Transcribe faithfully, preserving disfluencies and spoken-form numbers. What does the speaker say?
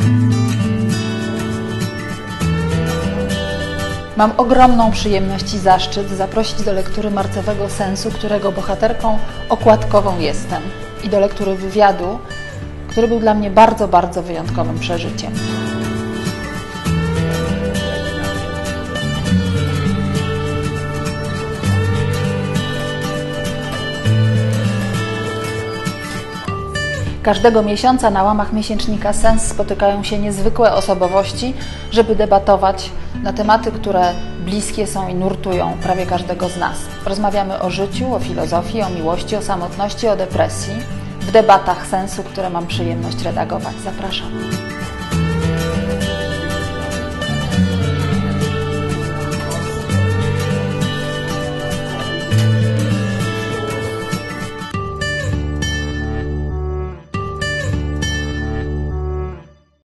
Mam ogromną przyjemność i zaszczyt zaprosić do lektury Marcowego Sensu, którego bohaterką okładkową jestem, i do lektury wywiadu, który był dla mnie bardzo, bardzo wyjątkowym przeżyciem. Każdego miesiąca na łamach miesięcznika Sens spotykają się niezwykłe osobowości, żeby debatować na tematy, które bliskie są i nurtują prawie każdego z nas. Rozmawiamy o życiu, o filozofii, o miłości, o samotności, o depresji w debatach Sensu, które mam przyjemność redagować. Zapraszam.